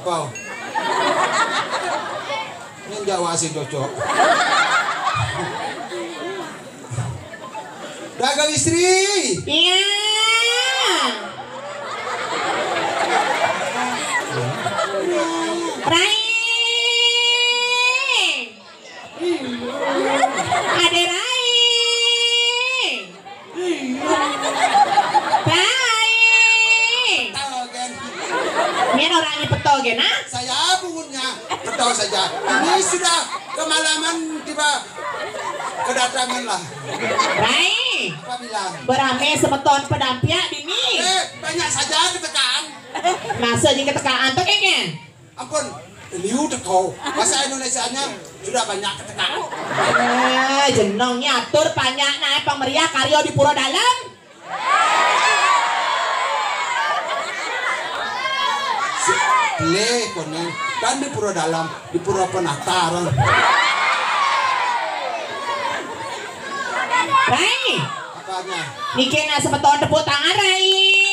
Apa? Ini Jawa sih cocok. Dagang istri. Iya. Rai. Ade Rai. Rai. Petogen. Ini orangnya petogen, ah? Saya bungunya betul saja. Ini sudah kemalaman tiba kedatangan lah. Rai. Apa bilang? Berame semeton pedampia dini. Banyak saja ketekaan. Masa di ketekaan tuh kayaknya. Ampun, liu teko. Bahasa Indonesianya sudah banyak ketekaan. Jenongnya atur banyak naik pemeriah karyo di Puro Dalam. Boleh konen. Kan di Puro Dalam, di Puro Penataran. Rai. Apanya? Niki na semeton tepuk tangan Rai.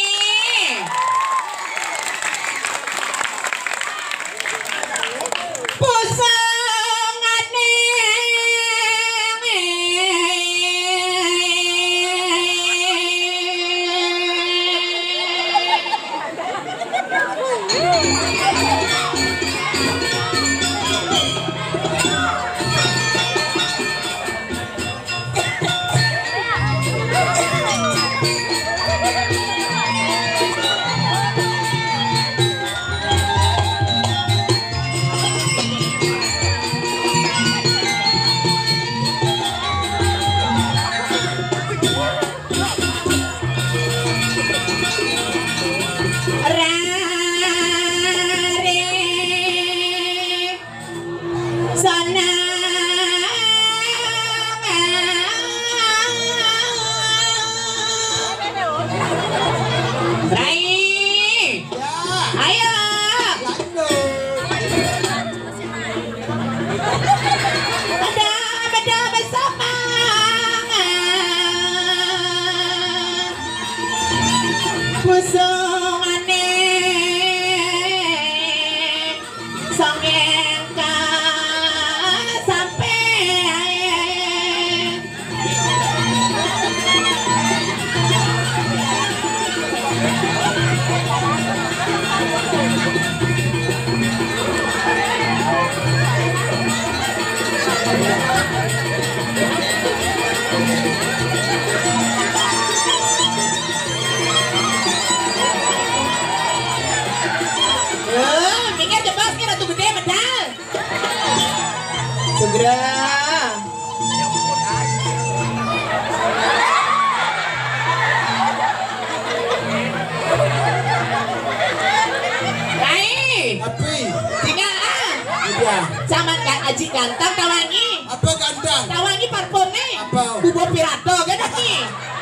Aji ganteng kawangi. Apa ganteng? Kawangi parfumnya. Apa? Bubo Pirato kan Aji.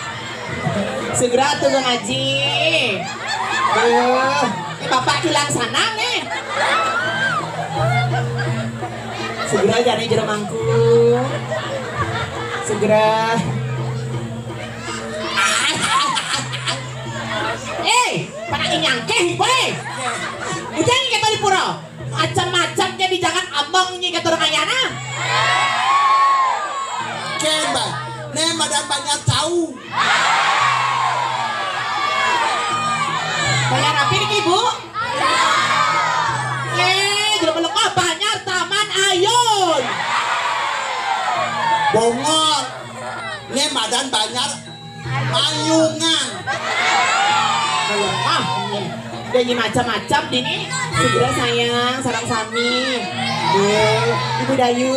Segera tuh Bang Aji. Bapak hilang sana nih. Segera jadi jeremangku. Segera. Pada inyangkeh boy. Udah nih kata di pura. Macam-macam jadi jangan abang nih kata orang ayana. Kemba, nema dan banyak tahu. Banyak rapi nih ibu. Jadi belum banyak taman ayun. Bongor, nema dan banyak ayungan. Jadi macam-macam dini. Segera sayang, sarang sami. Ibu Dayu.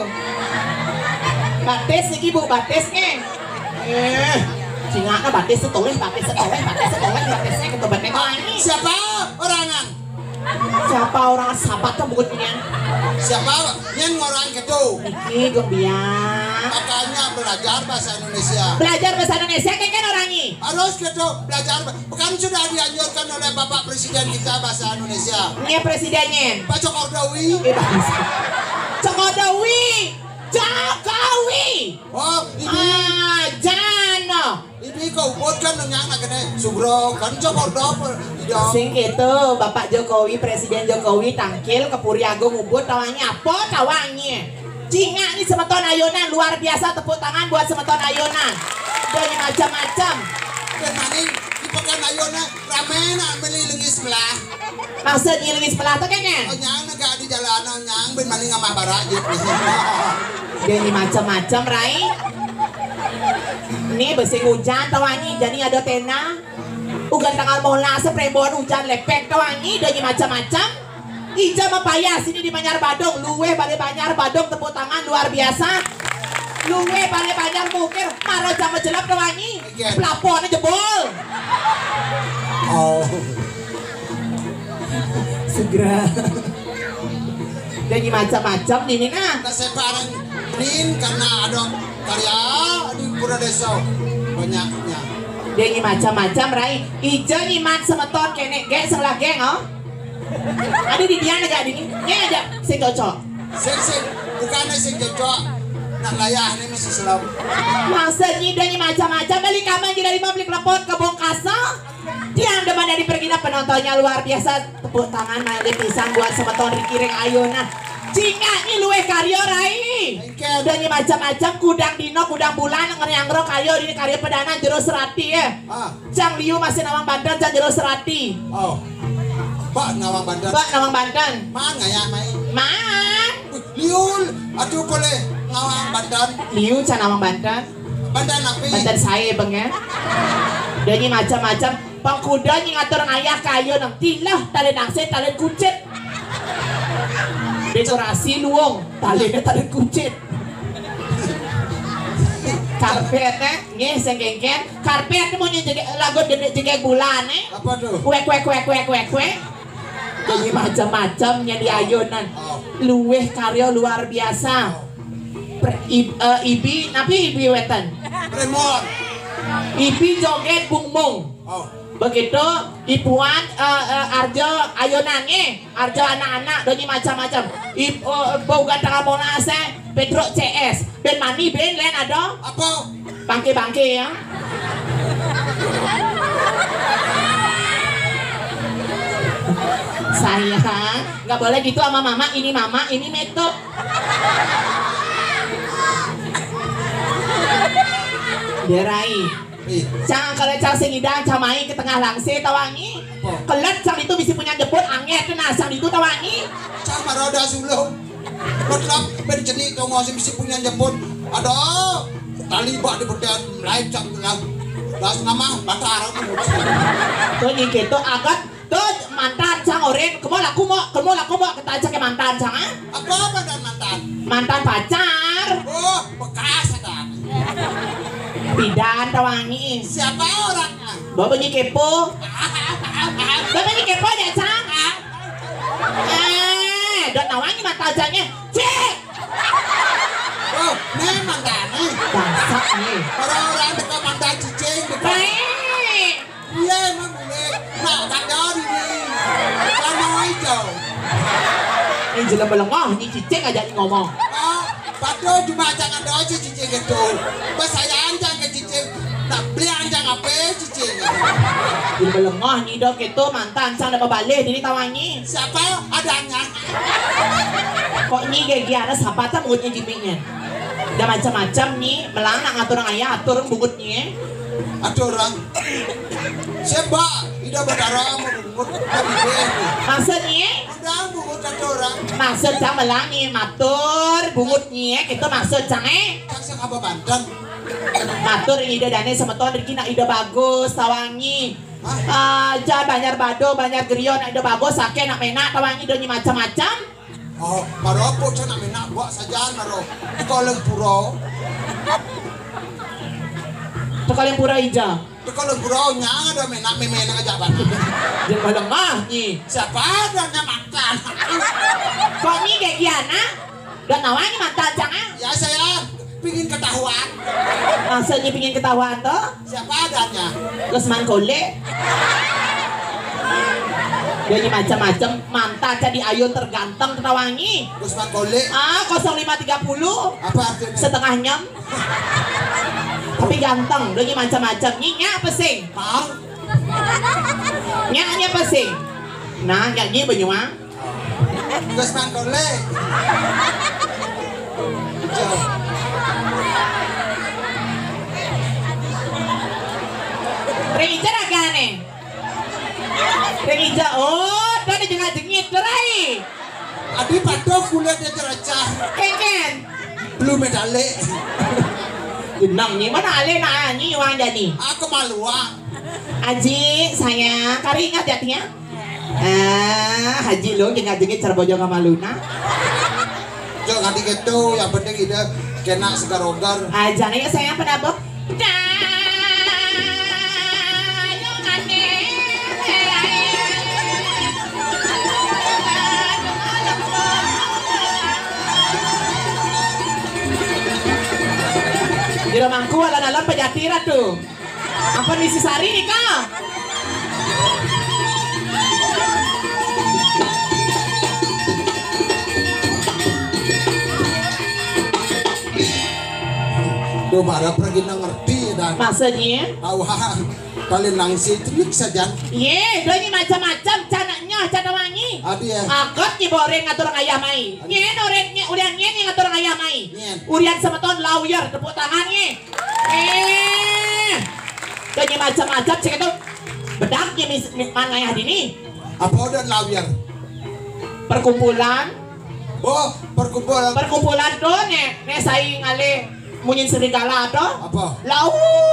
Batis nih ibu, batis nih. Singa batis setoleh, batisnya ketubatnya lagi. Siapa orangan? Siapa orang sahabat kamu bukannya? Siapa? Yang orang itu. Niki Gembiang. Makanya belajar bahasa Indonesia. Belajar bahasa Indonesia kan orangnya. Harus gitu belajar. Bukan sudah dianjurkan oleh Bapak Presiden kita bahasa Indonesia. Ini presidennya. Pak Jokowi. Jokowi. Oh, ini. Jana. no. Ini kau buat kan yang nak kena sugro kan coba dapur. Sing itu Bapak Jokowi, Presiden Jokowi tangkil ke Puri Agung Ubud tawangnya apa tawangnya? Cinga ini semeton ayonan luar biasa, tepuk tangan buat semeton ayonan. Dari macam-macam. Dan maning di pekan ayonan ramen melilingi sebelah. Maksudnya lagi sebelah tuh kan? Oh nyang negak di jalanan nyang ben maning sama barajit. Dari macam-macam Rai. Ini bersih hujan tawangnya jadi ada tena. Ugan tanggal mola seprebon hujan lepek tawangnya dari macam-macam. Ija mapaya sini di Banjar Badung, luwe balik Banjar Badung, tepuk tangan luar biasa. Luwe balik Banjar mukir, marah jam jelap tawangnya. Pelapornya jebol. Oh. Segera. Dari macam-macam ini nah. Nah sekarang nin karena ada karya di Pura Desa banyaknya. Dari macam-macam Rai. Ijo nyiman semeton kene gek sebelah geng oh. Ada di dia agak ini. Ini ada sing cocok. Sing bukannya sing cocok. Nak layah ni mesti selam. Maksudnya dari macam-macam balik kaman di dari beli kelopot ke Bongkasa. Dia depan dari pergina penontonnya luar biasa. Tepuk tangan main pisang buat semeton Rikiring Ayona. Cinga ini luwe karyo Rai. Dari macam-macam kudang dino, kudang bulan ngeriangro kayo ini karyo pedana jero serati ya. Cang liu masih nawang Banten cang jero serati. Oh. Bak nawang Banten. Bak nawang Banten. Man ngaya mai. Man. Liul, aduh boleh nawang Banten. Liu cang nawang Banten. Banten apa? Banten saya bang ya. Dari macam-macam pangkuda yang ngatur ngayah kayo nang tilah tali nangse tali kucit. Dekorasi luong tali kucit. Karpetnya nggih sing kengken. Karpet mau jadi lagu jegek bulan Apa tuh? Kue. Jadi macam-macam di ayonan. Luweh karya luar biasa. Ibi napi ibi wetan. Remor. Ibi joget bungmung. Oh. Begitu ibuan Arjo ayonannya, Arjo anak-anak doni macam-macam. Bau gantang monase, Petro CS, ben mani ben lain ada. Apa? Bangke ya. Sayang, nggak boleh gitu sama mama. Ini metode. Derai. Cang kalau cang singidang camai ke tengah langse tawangi. Kelet cang itu bisa punya jebot angin ke nasang itu tawangi. Cang maroda sulung. Betlap berjenis kau masih bisa punya jebot. Ada tali bak di bedan lain cang bilang. Das nama batara. Tuh ni gitu agak tuh mantan cang oren. Kamu laku mau kita ajak ke mantan cang ah? Apa mantan? Mantan pacar. Oh bekas ada. Bidan tawangi. Siapa orangnya? Babanya kepo. Babanya kepo ya cang. Dan tawangi mantajanya. Cek. Oh, nih mantannya. Bangsa nih. Orang-orang dekat mantan cicing. Baik. Iya emang boleh. Nah kakak ini. Lama hijau. Ini jelas belengah. Ini cicing aja ngomong. Oh, patuh cuma jangan doa cicing itu. Pas saya anjang ke cicing. Nah beli anjang apa cicing? Di belengah nih dok itu mantan sang dapat balik diri tawangi. Siapa adanya? Kok nih gaya siapa tak mulutnya jipingnya? Ada macam-macam nih melanang atur ayah atur bungutnya. Atur orang. Siapa? Tidak berdarah membungut tapi deh. Maksudnya? Udah bungut atur orang. Maksud cang melangi matur bungutnya itu maksud cang Cang sekaba Banten. matur ide dane semeton riki nak ide bagus tawangi. Jangan Banjar Bado, Banjar Grion nak ide bagus sakit nak menak tawangi ide macam-macam. Oh, maro po cang nak menak buat saja maro. Koleng puro. Tekaleng pura ija. Koleng puro nyang ada menak menak aja bana. Jangan belengah nih. Siapa adanya mantan? Kok nih kayak giana? Dan nawangi mantan jangan? Ya saya pingin ketahuan. Maksudnya pingin ketahuan tuh? Siapa adanya? Lesman Kole. Dia macam-macam mantan jadi ayun terganteng ketawangi. Usman Kole. 0530. Apa artinya? Setengah nyam. Tapi ganteng, donyi macam-macam. Nyinya pesing. Mau? Nyanya pesing. Nah, nyanyi Banyuang. Gus Mangkole. Rinja ragane. Rinja, oh, tadi juga jengit terai. Adi pada kulitnya ceracah. Ken. Belum medale. Jenang ni mana ale na ni Yuang jadi. Aku malu ah. Aji, saya kari ingat jatinya. Haji lo jangan jengit cerbojo kamaluna. Jangan gitu, yang penting ide kena segar-ogar. Aja nih saya penabok. Di rumahku alam-alam pejatira tuh. Apa misi sari nih kak? Duh, marah pergi ngerti dan. Maksudnya? Awah, kalian nangsi itu saja. Ye, doni macam-macam canaknya, cana wangi. Adi ya. Akot ni boreng ngatur ayah mai. Nyen orangnya ulian nyen ngatur ayah mai. Nyen. Urian sama ton lawyer tepuk tangannya. Doni macam-macam cek itu bedaknya mana ayah dini. Apa udah lawyer? Perkumpulan. Oh, perkumpulan. Perkumpulan tuh ne saing ale munyin serigala tuh. Apa? Lau.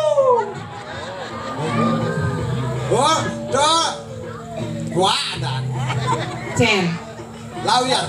Oh, tuh. Wah, dan. Cen. Lawyer.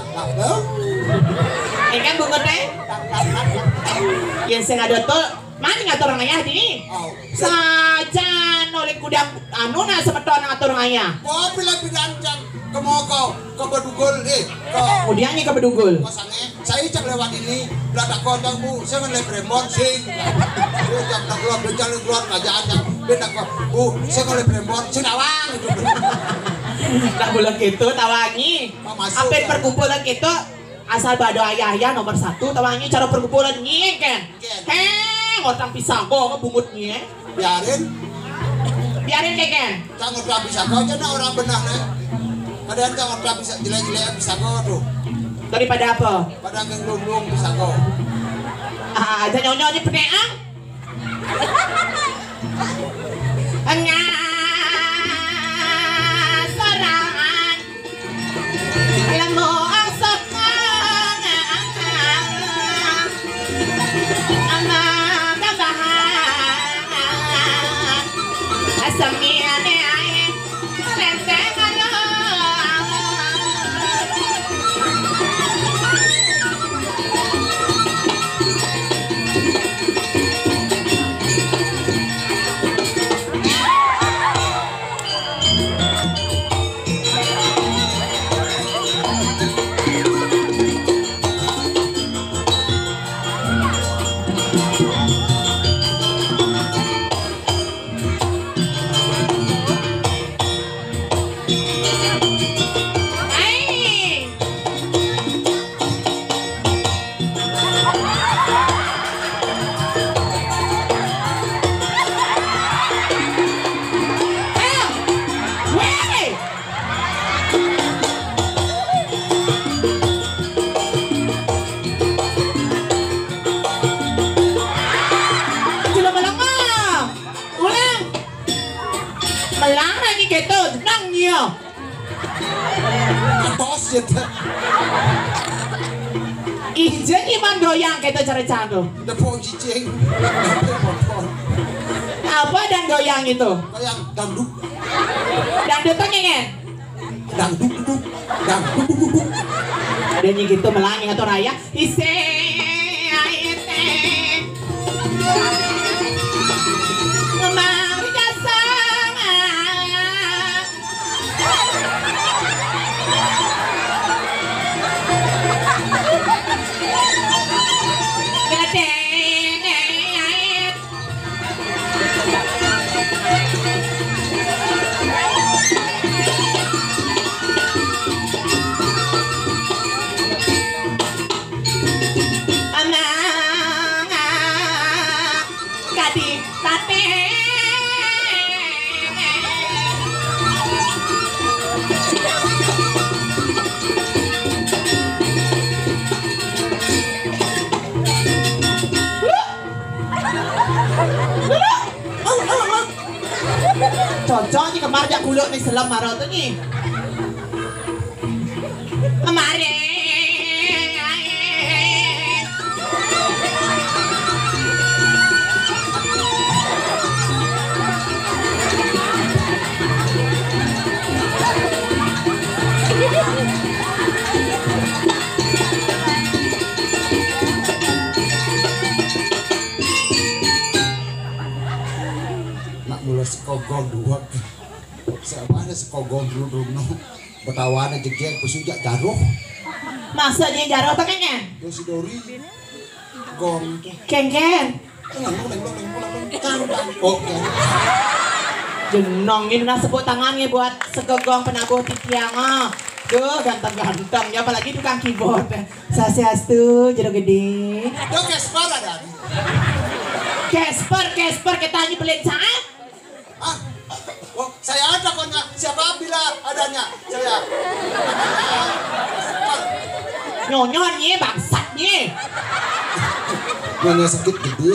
Ikan bunga teh. Yang saya ada tuh mana ngatur ayah dini. Oh. Saja oleh kudang anu na semeton ngatur ayah. Kau bilang jam kemoko ke bedugul Kemudian ke bedugul. kosannya saya cak lewat ini beladak kodang bu saya ngelai bremon sing dia jam tak keluar jalan keluar kerajaan jam beda kok bu saya ngelai bremon sing awang itu Tak boleh gitu tawangi. Apa perkumpulan gitu asal bado ayah nomor 1 tawangi cara perkumpulan nyi kan. Orang pisago bungut-nya. Biarin kan. Jangan orang pisago aja nah orang benar nih. Kadang jangan orang bisa jelek-jelek pisago tuh. Daripada apa? Pada genglung pisago. Aja nyonya peneang. Sorangan. Lemo ang sokong. Ang kabahan. Asamian ay lenteng ano. Atos gitu. Ijen iman doyang kita cerita tuh. Depong cicing. Apa dan doyang itu? Kayak dangdut. Dangdutnya kan? Dangdut. Dangdut. Dan yang gitu melangi atau raya. Ise aite. Memang jasa. kuluk nih selam maro tuh nih. Kemarin. Nak mulai sekogong dua. Siapa sekogong dulu betawane jegek pesujak jaruh. Masa dia jaruh tuh kayaknya? Dosi dori gong itu. Ken. Oke. Jenong ini nah sebut tangannya buat segegong penabuh titiang. Duh ganteng-ganteng ya apalagi tukang keyboard. Sasiastu jeruk gede. Duh Kesper ada. Kesper kita nyebelin saat. Ah, oh, saya ada konya. Siapa bila adanya? Saya. Nyonyonnya bangsatnya. Nyonya sakit gede.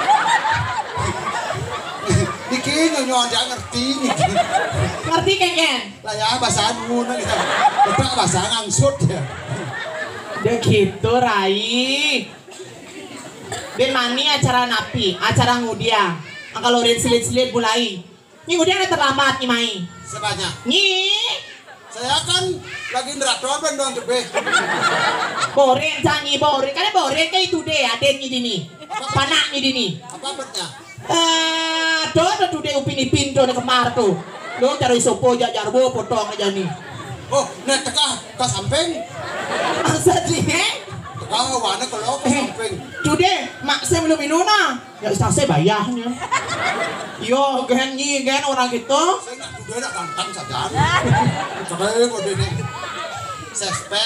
Niki nyonya dia ngerti niki. Ngerti kayaknya? Lah ya bahasa anu nih. Kita bahasa ngangsut ya. Udah gitu Rai. Ben mani acara napi, acara ngudia. Kalau udah selit-selit mulai. Ini udah terlambat nih Mai. Sebanyak. Nih. Saya kan lagi nerator ben doang tebe. Boren jangi boren. Karena boren kayak itu deh adennya dini. Panaknya dini. Apa betnya? Dodo tuh deh upini pintu nih kemar tuh. Lo cari sopo jajar bo potong aja nih. Oh, nek teka ke samping. Masa sih? Teka wana kalau ke samping. Tuh deh, mak saya belum minum nah. Ya saya bayarnya. Yo, gen orang gitu. Saya nak juga nak ganteng saja. Coba kok ini. Sespek.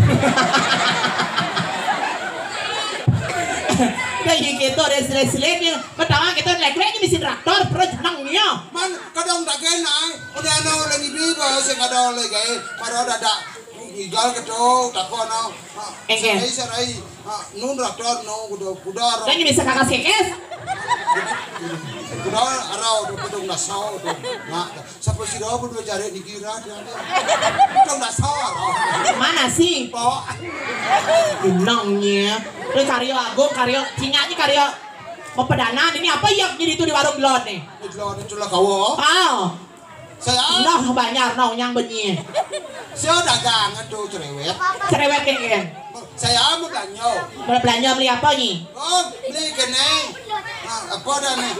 Kayak gitu deh selit-selitnya. Pertama kita lek-leknya mesin traktor, perut jenangnya. Man, kadang tak kena. Udah ana lagi biba, saya kadang lagi. Pada ada igal kedo, tak kono. Engke. Saya serai. Nun traktor, nun kuda. Kan bisa kakak kekes. Kuda arau do pedung nasau do. Nah, sampai si do berdua cari dikira dia. Pedung nasau arau. Mana sih? Bawa. Jenangnya. Terus karyo agung, karyo singanya karyo mau pedanan. Ini apa ya jadi itu di warung gelon nih? Itu lah kawo. Oh. Saya Noh banyak noh yang benyi. saya dagangan tuh cerewet. Cerewet kengken. Saya mau belanja. Belanja beli apa nih? Oh, beli kene. Apa dah nih?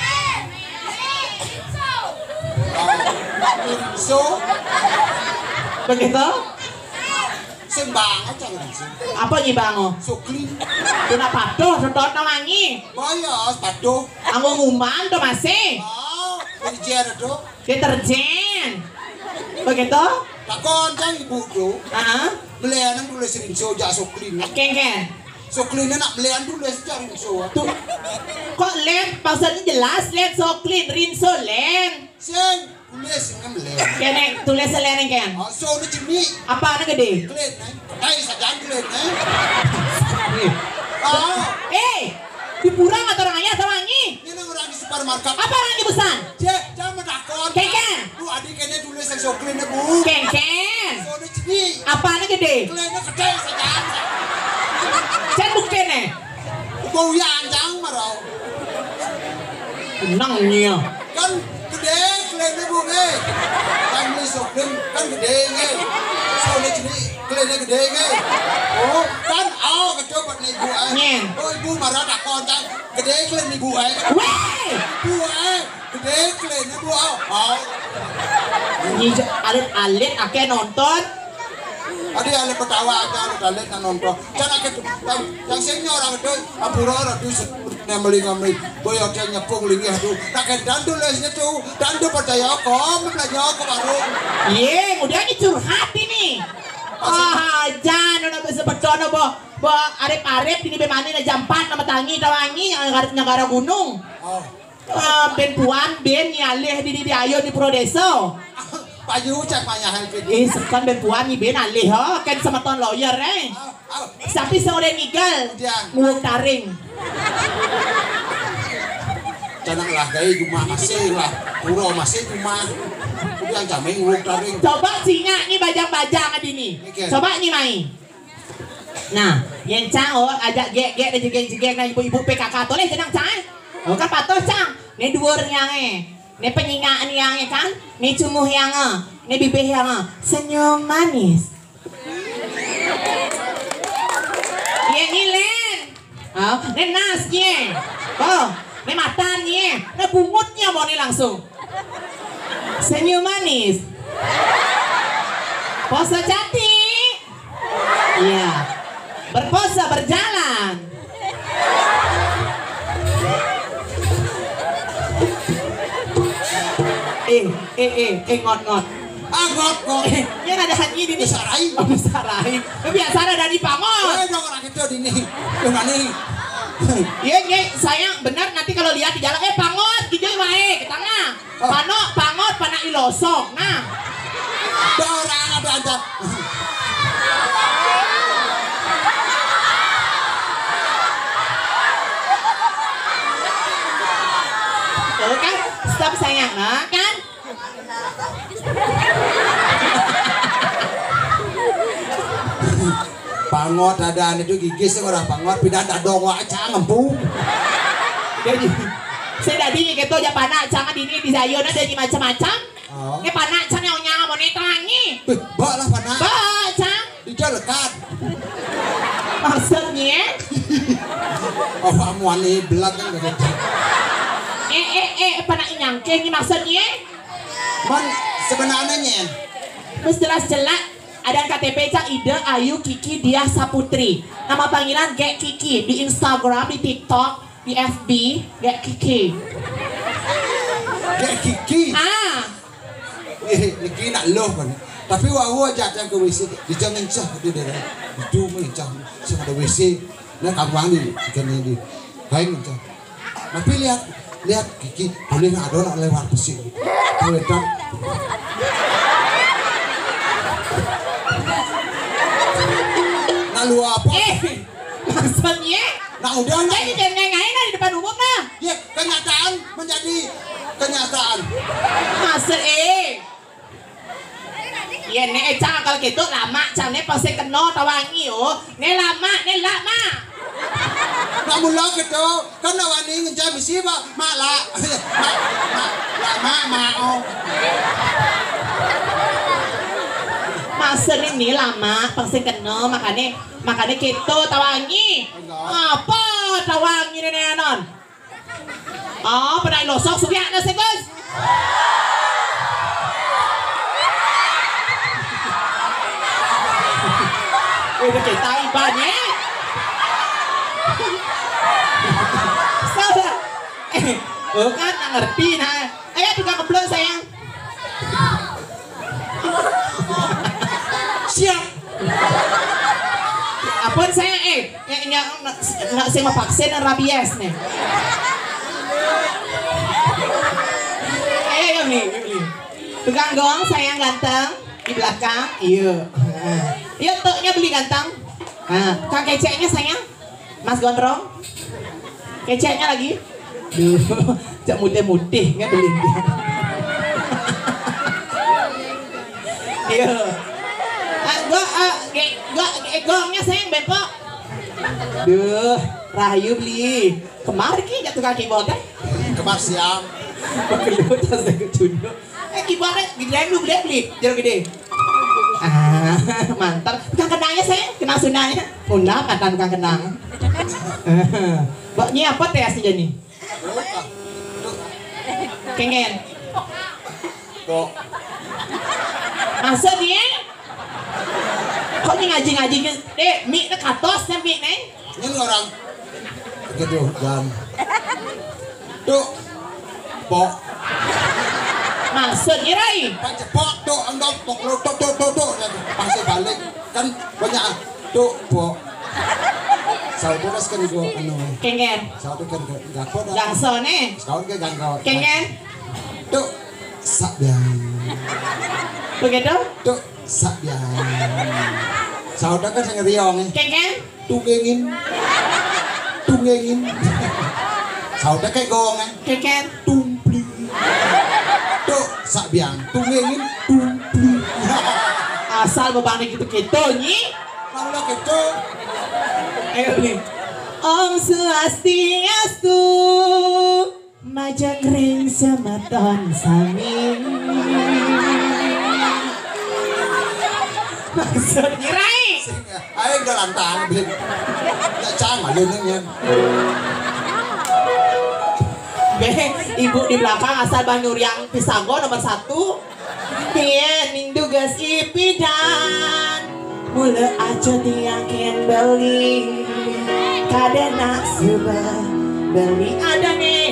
So, Begitu? sembang aja kan sih. Apa nih bango? So clean. Tuna patuh, sedot nawangi. Bayar patuh. Anggo ngumban tuh masih. Oh, kerja tuh. Deterjen. Begitu? Takon jang ibu tuh. Belian tulis rinso jak so clean. Kengken. So clean nak belian tulis jak rinso. Tuh. Kok len maksudnya jelas len so clean rinso len. Sing tulis ngam belian. Kene tulis len ken. So ni cimi. Apa anak gede? Clean nih. Dai saja clean nih. Dipurang atau orangnya atau wangi? Ini orang di supermarket. Apa orang di busan? Jangan takon. Kengken. Bu adik kene tulis yang so clean bu. Kengken. So ni cimi. Apa anak gede? Clean gede saja. Saya bukti nih. Bau yang jang marau. Tenangnya. Kan gede clean bu nih. Kan ni so clean kan gede nih. So ni cimi clean gede nih. Oh kan kecoba nih bu Nyen. Oh ibu marah takon jang gede clean ibu Weh. Bu gede clean bu Ini alit-alit akeh nonton. Adi ale ketawa aja ale dalet nonton. Jangan ke yang senior orang itu apura orang itu ngambil boyo dia nyepung lagi aduh. Tak dandu lesnya tuh dandu percaya kok belajar kok baru. Iya, udah ini curhat ini. Jangan udah bisa percaya bo arep-arep ini bemani na jam 4 nama tangi tawangi nyagara gunung. Ben puan ben nyaleh di ayo di Prodeso. Payu cek panyahan gitu. Sekan ben puan ni ben alih ho kan sama ton lawyer Tapi seorang nigal nguwung taring. Jangan lah gaya cuma masih lah. Puro masih cuma Yang jaming urut taring. Coba singa nih bajang-bajang nih. Coba nih main. Nah, yang cang ajak gek-gek dan jegek-jegek nah ibu-ibu PKK toleh jenang cang. Oh kan patuh cang. Nih dhuwur yang nih penyingaan yang kan. Nih cumuh yang nih bibih yang senyum manis. Iya ngilen. Oh, nih nasnya. Oh, nih matanya. Nih bungutnya mau nih langsung. Senyum manis. Pose cantik. Iya. Berpose berjalan. Ngot-ngot. Ngot-ngot. Yang ada hati di Besarai. Oh, besarai. Biasa ada di pamor. Dong orang itu di nih. Gimana nih? Iya, sayang benar nanti kalau lihat di jalan pangot gitu wae ke tengah. Pangot pana ilosok. Nah. Orang ada aja. Tuh kan, stop sayang, nah kan? Pangot ada itu gigis orang pangot pindah dong aja ngempu. Jadi saya tadi gitu aja panak jangan ini di sayur ada macam-macam. Ini panak jangan yang nyala mau netangi. Bak lah panak. Bak cang. Dia lekat. Maksudnya? Oh kamu aneh belakang gitu. Panak nyangke ini maksudnya? Man sebenarnya Mas jelas-jelas ada KTP Cang Ida Ayu Kiki Diah Saputri. Nama panggilan Gek Kiki di Instagram, di TikTok, di FB, Gek Kiki. Gek Kiki. Iki nak loh kan. Tapi wahu aja ke WC dijangan cah di daerah. Itu mencah sing ada WC. Nah kampung ini ikan ini. Kain mencah. Tapi lihat Kiki boleh ada orang lewat besi. Boleh tak? Lalu apa? Maksudnya? Nah udah Jadi jangan ngain di depan umum nah. Ya kenyataan menjadi kenyataan. Maksud ya nih Cang kalau gitu lama Cang nih pasti kena tawangi nih lama. Namun lah gitu kan nawani ngejar misi pak malah lama mau. Maksud ini lama pasti kena makanya gitu tawangi. Apa tawangi nih non? Oh pernah losok sudah ada segus. Udah kita ibadah. Sabar. Kan ngerti nah. Ayo tukang ngeblon sayang. Siap. Apun saya nak saya mau vaksin rabies nih. Ayo nih. Tukang gong sayang ganteng di belakang. Iya. Iya tuknya beli ganteng. Kang keceknya sayang. Mas Gondrong. Keceknya lagi. Duh, cak mutih-mutih nggak beli dia. Iya. Gongnya sayang bepok. Duh, Rahayu beli. Kemarin ki jatuh kaki bote. Kemar siang. Kelut tas kecunduk. Keyboardnya gede dulu beli jeruk gede. Mantap. Tukang kenangnya sayang, kenang sunanya. Undang kata tukang kenang. Baknya apa teh asli jadi? Kengen. Kok Maksudnya? Kok ini ngaji-ngaji mie na katos na mie nih? ini orang gitu jam. Tuh pok. Maksudnya Rai? Pok tuh andok pok lo tuh pasti balik kan banyak tuh pok. Saudara kan gua anu. Kengen. Saudara kan gakot. Gangso nih. Saudara kan gakot. Kengen. Tuh sabyan. Begitu? Tuh sabyan. Saudara kan yang riong. Kengen. Tunggengin. Saudara kayak gong. Kengen. Tumpli. Tuh sak biang tungengin Asal bebang gitu-gitu nyi. Lalu gitu. Ayo nih. Om Swastiastu, majang semeton sami. Maksudnya Rai. Ayo udah lantang beli. Nggak cang malu nih. Ibu di belakang asal banyu yang pisago nomor 1. Pian dugas ipidan mula aja tiangin beli kadena subah beli ada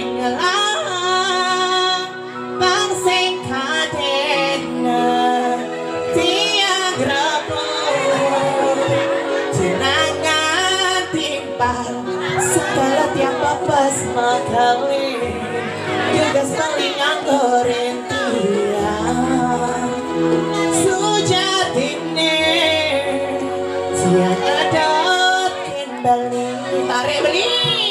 ngelang pangseng kadena tiang rebut jenangan timpal segala tiang papas makali juga saling anggorin tiang sujatine tiang adat kembali tarik beli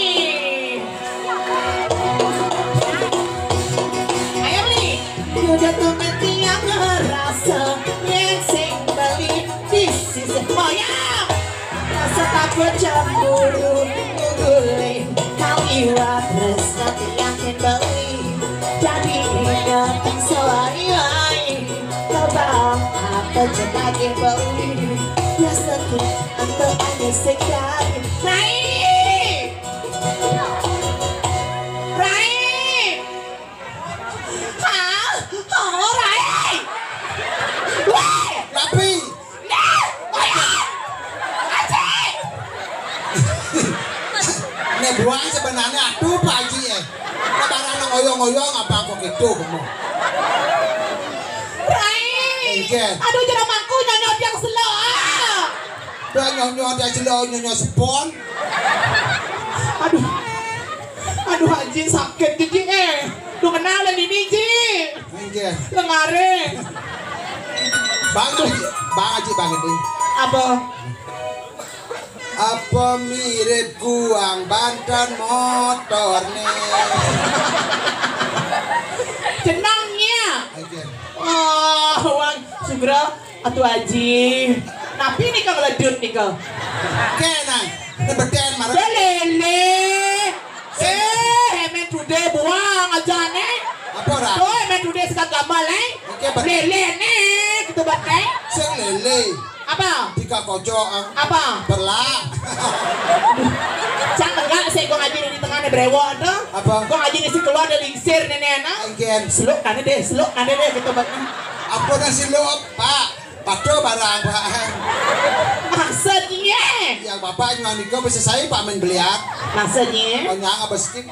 ayo beli udah tumen tiang ngerasa yang sing beli di sisi moyang rasa takut cemburu ngugulin kaliwat resna tiang kembali jadi ingat sewai-wai Kabang apa jenagi beli ya sakit atau ada sekali Rai Rai hah? Oh Rai Woi Tapi nah Aceh ini buang sebenarnya aduh Pak Haji ya. Lebaran ngoyong-ngoyong apa kok gitu kamu? Rai aduh jangan mangku nyonyot yang slow Udah nyonyot yang slow nyonyot spon. Aduh Haji sakit Ji lu kenalin ini Ji lengare Bang Haji bang ini apa mirip guang bantan motor nih jenangnya wang segera atuh Haji tapi nih kang ledut nih kang kenang nebeten marah lele hemen today buang aja nih apa ora hemen today sekat gamal lele nih gitu batai sing lele apa? Tiga kocok apa? Berlah Cang enggak sih gua ngaji di tengahnya brewok tuh apa? Gua ngaji di si keluar ada lingsir nenek seluk kan deh gitu batai apa nasi lup pak patuh barang pak maksudnya yang bapak nyuang nikah bisa saya pak main beliat maksudnya nyang apa sedikit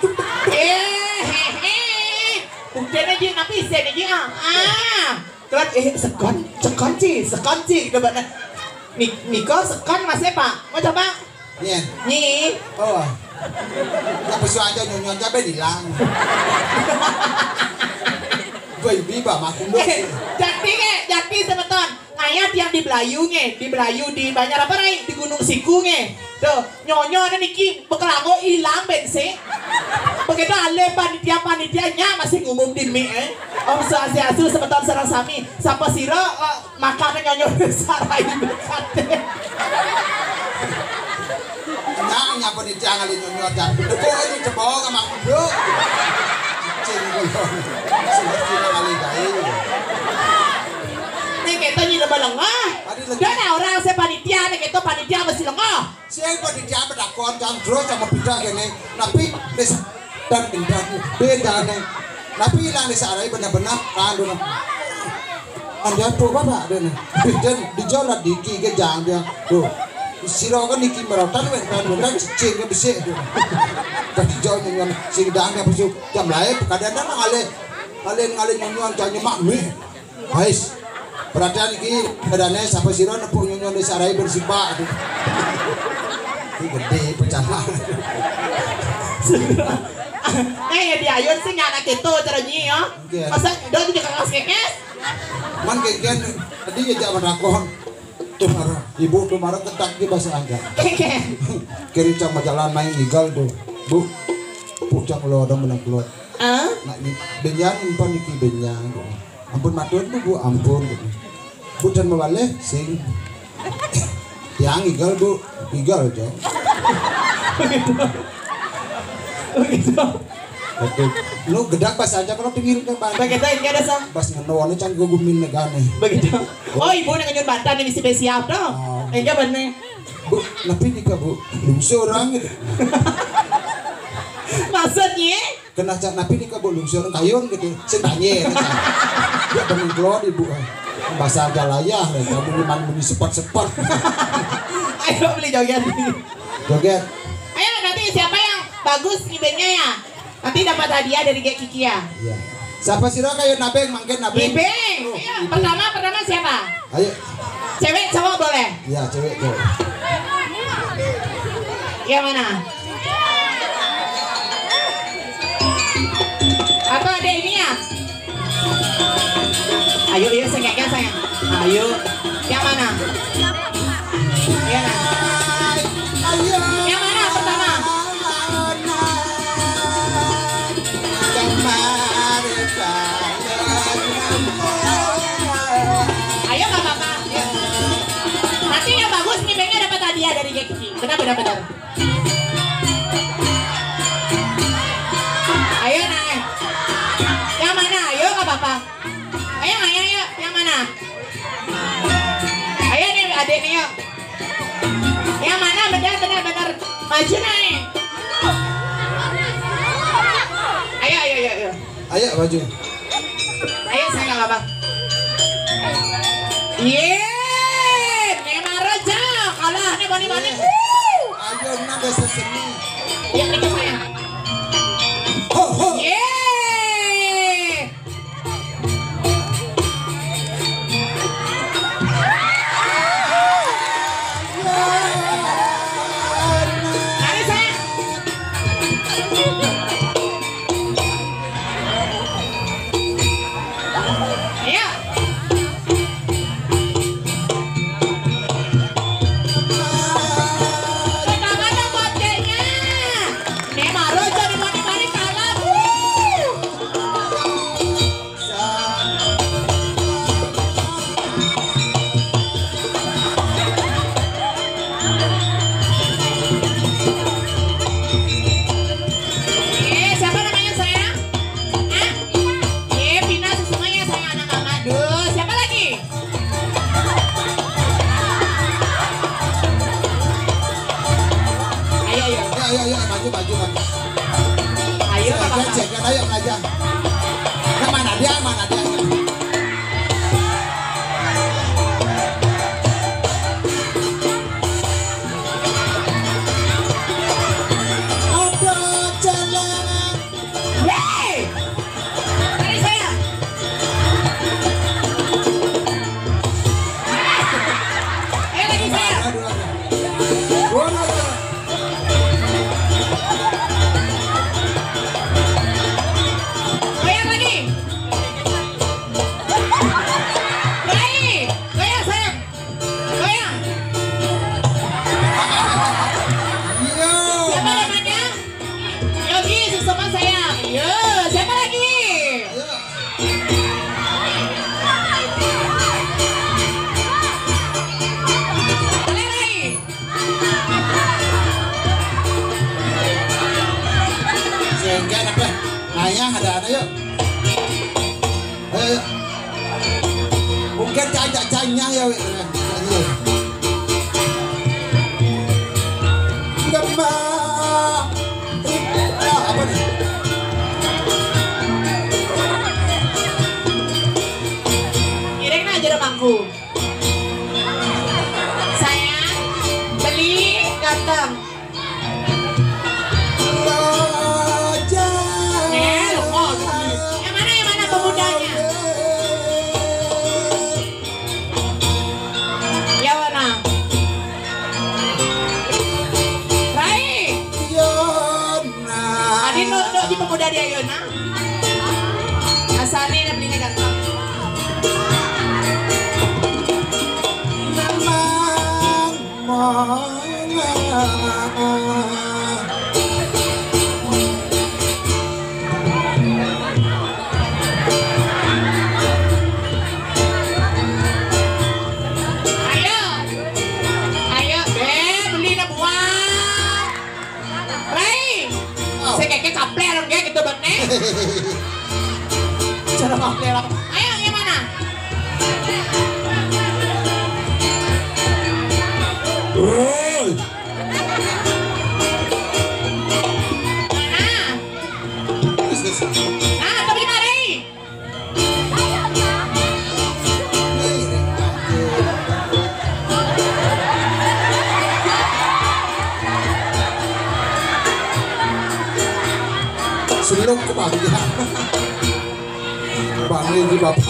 buktinya aja napi saya aja kelat sekonci gitu batai Niko sekon masih pak mau coba nih oh nggak bisa aja nyonyon cabai hilang baby pak makum jadi sebeton ngayat yang di Belayu di banyak apa rai di Gunung Siku tuh nyonyon niki bekelago hilang bensin begitu ale panitianya masih ngumum di mie Om Swastiastu sebeton serang sami sapa siro makanan nyonyon sarai berkate nyanya panitia ngalih nyonyon dan depo ini cebong sama kudu cing gulung seperti ngalih bayi nih kita nyi lembah lengah dan orang saya panitia nih kita panitia masih lengah saya panitia pedakon terus sama bidang gini tapi dan beda nih tapi hilang di sarai benar-benar kan dulu anda tuh bapak dan dijolat diki ke jang dia tuh siro kan niki merotan kan benar cing ke besi tuh tadi jauh nyon sing dangnya besok jam lain kadang-kadang ngale nyon jangan makmi guys perhatian iki kadane sampai siro nepuk nyon di sarai bersibak tuh ini gede pecah ya di ayun sih nggak gitu caranya ya masa dong juga ngasih man keken tadi ya jangan rakon tuh marah ibu tuh marah ketak di bahasa angga kiri cang jalan main igal tuh bu pucang lo ada menang keluar nak benyan impan iki benyan Ampun matur Bu, ampun. Bu dan mawale sing yang igal Bu, igal aja. Begitu. Oke, lu gedak pas aja kalau pinggir ke Banten. Begitu ini ada sang. Pas ngenuane can gugumin negane. Begitu. Oh ibu yang ngejun Banten ini mesti siap dong. Enggak bener. Bu, tapi nikah Bu, lungsur orang gitu. Maksudnya? Kena cak napi nikah Bu lungsur kayun gitu. Senanye. Dia bening keluar Ibu. Bahasa Jalaya, kamu memang beli sepot-sepot. Ayo beli joget. Joget. Ayo nanti siapa yang bagus ibengnya ya? Nanti dapat hadiah dari Gek Kiki ya. Iya. Siapa sih kayak nabeng mangken nabeng? Ibeng. Iya, pertama siapa? Ayo. Cewek cowok boleh? Iya, cewek cewek. Yang mana? Atau ada ini ya? Ayo ya sayang. Ayo. Yang mana? Yang mana? Ayo. Yang mana pertama? Ayo nggak apa-apa. Nanti yang bagus nih Bengnya dapat hadiah dari Gek Kiki. Benar. Ayo naik. Yang mana? Ayo nggak apa-apa. Ayo. Yang mana? Ayo nih adik nih yuk. Yang mana? Benar. Maju naik. Ayo. Ayo maju. Ayo saya nggak apa-apa. Yeay, memang raja. Kalah nih bani. Ayo nang dasar seni. Yang ini saya. Ho. Yeay. Mari saya. Ayo. Pertama dong botenya. Memang raja di bani kalah. Siapa namanya saya? Pina semuanya saya anak mama. Duh, siapa lagi? Ayo. Ayo maju. Ayo, Pak. Jangan ayo aja. Mana dia? Ada jalan. Yeay! Dari saya. Ayo lagi saya. Goyang lagi. Goyang sayang. Goyang. Siapa namanya? Yogi, sesama saya. Yo, siapa lagi? Boleh lagi. Sehingga apa? Ayah ada yuk. Ayo. Mungkin canya ya. Gemma. Apa nih? Kirim aja remangku. Sayang, beli ganteng. Yang mana pemudanya? Yang mana? Rai. Adi nunduk di pemuda dia Yona. Asalnya belinya ganteng. Memang belum kebagian. Bang ini bapak.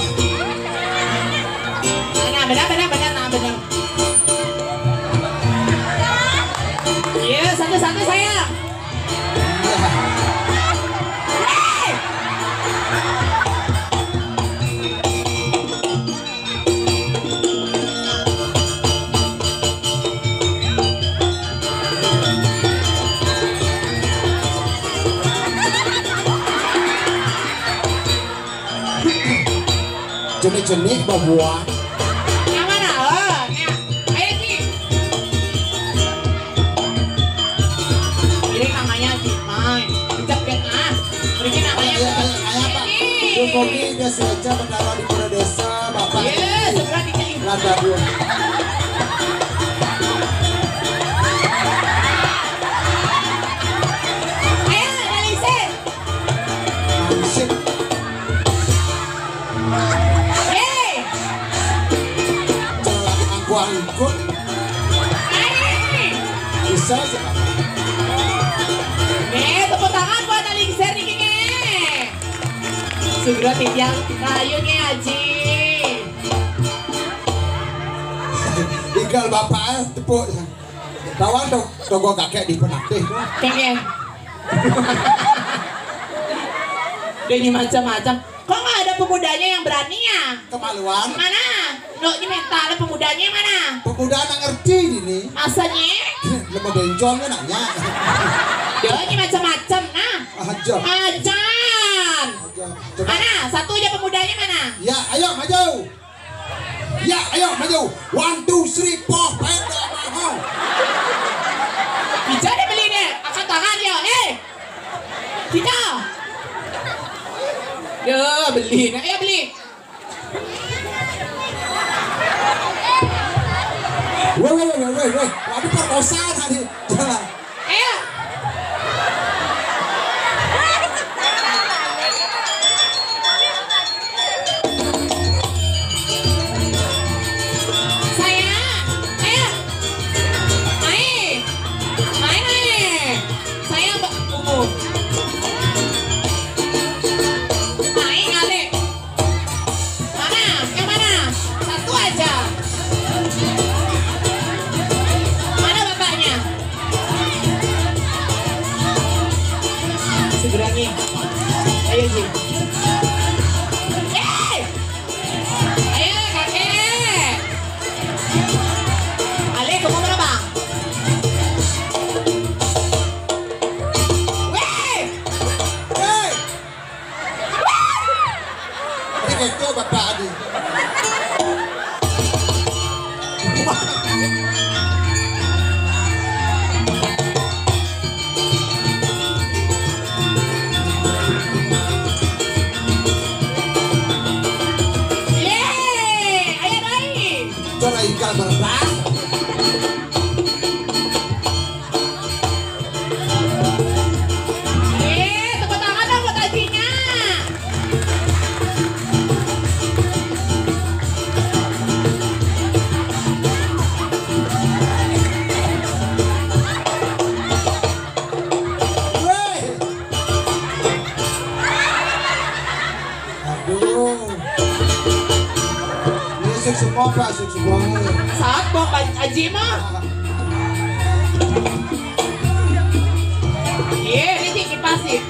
Benar. Iya, satu-satu sayang. Jenis-jenis babuan. Yang mana? Oh, ayo Ci. Ini namanya Cimai. Ucapkan Ini namanya Pak. Jokowi udah saja berdakwah di Kota Desa, Bapak. Iya, segera dikasih. Lada dua. Ayo, analisis. Mansip. Angkut bisa sih tepuk tangan buat analisis ini segera tiang kayunya Aji tinggal bapak tepuk kawan togo kakek di penaktif kayaknya dia macam-macam kok nggak ada pemudanya yang berani ya kemaluan mana lo ini mental pemudanya mana pemuda anak ngerti ini masanya lemah bencongnya nanya dia ini macam-macam nah aja ajan mana satu aja pemudanya mana ya ayo maju ya ayo maju 1 2 3 4 5 mahal bisa deh beli deh angkat tangan ya kita ya beli nah ayo beli Woi, waduh perkosaan tadi, jalan. Ayo. Sayang, ayo. Main. Sayang, main Ale. Mana? Yang mana? Satu aja. Segera nih, ayo Ji. Ayo kakek. Ale, kamu mana bang? Ini kayak bapak Adi. Ikan berenang tepuk tangan dong buat Ajinya. aduh ini semua Pak semuanya Saat mau Aji mah. Ini Ji kipasin.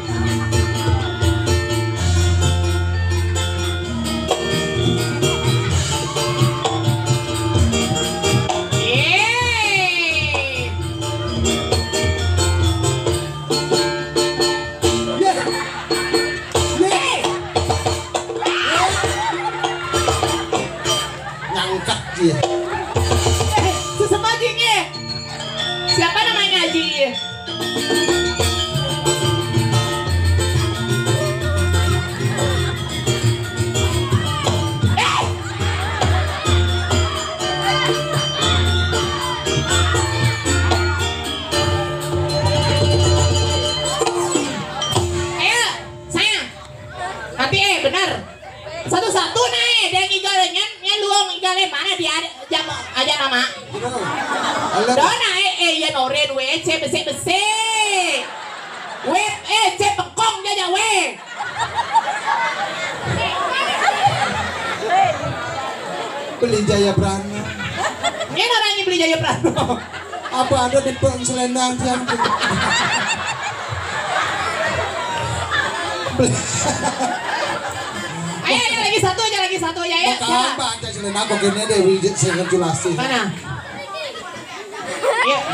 ngangkat dia. Sesama Ajinya. Siapa namanya Aji? Benar. Satu-satu naik dan igalnya luang igale mana dia jam aja nama. Dona ya noren we ce bese we ce pekong dia ya weh. Beli Jaya Brana. Ini orangnya beli Jaya Prano. Apa ada di Bang Selendang yang Ayo lagi satu aja ya. Makan Bang Selendang kok gini deh wijit saya jelasin. Mana? Ayo.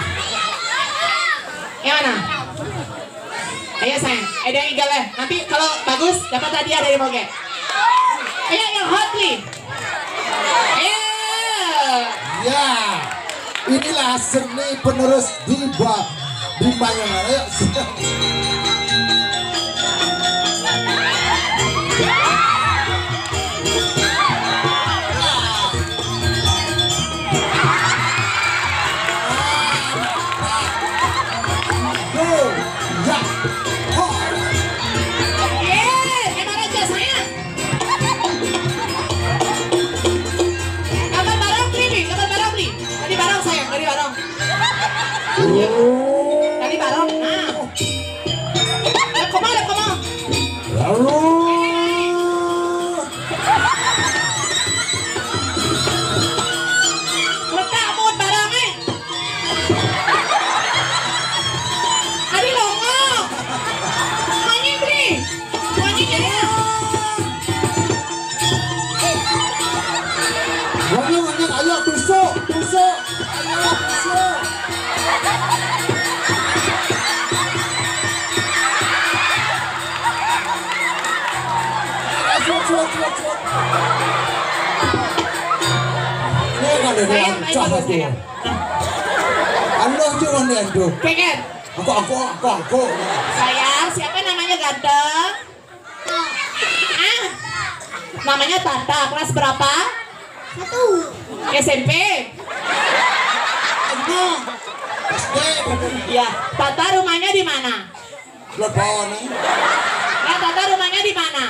Yang mana? Ayo sayang, ada yang igal ya. Nanti kalau bagus dapat hadiah dari Moge. Ayo yang hot nih. Ayo. Ya, inilah seni penerus Bimba yang ayo. Tadi barong, nah. Kemana? Lalu. Letak mood barangnya. Adi longo. Manyi beli. Manyi jadi. Wangi, ayo tusuk. Ayo tusuk. Sayang. Anda jangan lihat. Pengen. Aku. Sayang, siapa namanya ganteng? Namanya Tata, kelas berapa? 1 SMP. Ya, Tata rumahnya di mana? Lebon. Nah, Tata rumahnya di mana?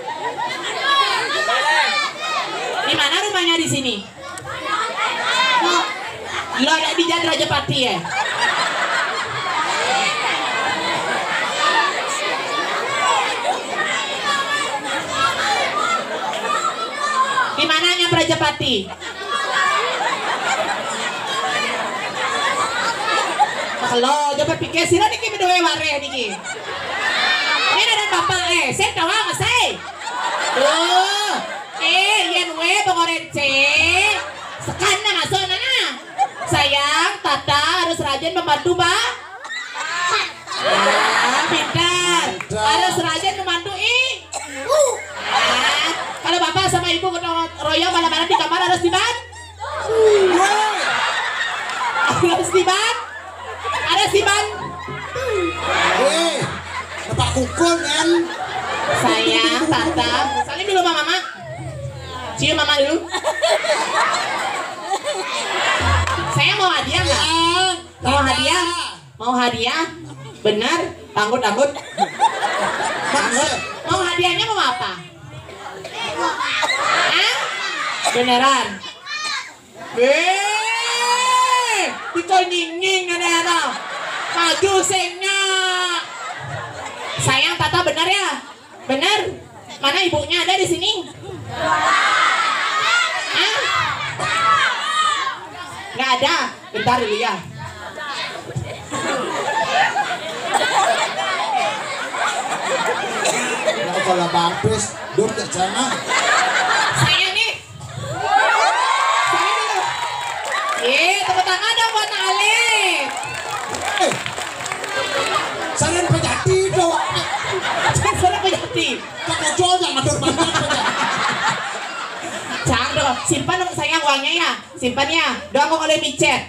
Di mana rumahnya di sini? Lo ada di Jalan Rajapati ya? Di mananya Rajapati? Kalau coba pikir sih niki berdua wareh niki. Ini ada bapak saya tahu apa saya? Tuh, yang we pengoren C. Sekarang masuk nana. Sayang, Tata harus rajin membantu Mbak. Pintar. Harus rajin membantu kalau bapak sama ibu ketemu royong malam-malam di kamar harus dibantu. Harus dibantu. Harus dibantu. Bapak kukul kan? Sayang, Tata. Salim dulu sama mama. Cium mama dulu. Saya mau hadiah nggak? Mau hadiah? Mau hadiah? Benar? Anggut. Mau hadiahnya mau apa? Beneran? Kita nying nenek. Maju sengnya. Sayang, Tata benar ya? Benar? Mana ibunya ada di sini? Nggak ada. Bentar dulu ya. Kalau bagus, duduk ke sana. Sayang nih. Sayang dulu. Tepuk tangan dong buat Alif. Saran pejati dong. Saran pejati. Kakak jual yang matur banyak. Jangan dong. Simpan dong sayang uangnya ya. Simpan ya. Doang kok oleh micet.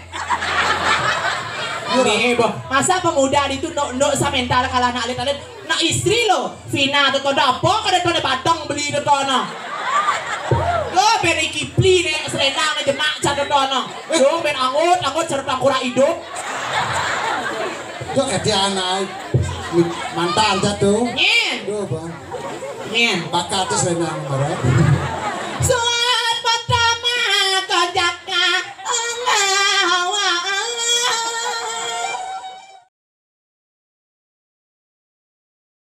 Nih, boh. Masa pemuda itu no mental kalah nak alit-alit. Nak istri lo. Vina tuh dapo kada tuh batang beli tuh no. Lo beri kipli nih selendang nih jemak cat tuh no. Lo ben anggut serta kura hidup. Tuh kayak anak mantan jatuh. Nyen. Tuh bang. Nyen. Bakat tuh selendang barang.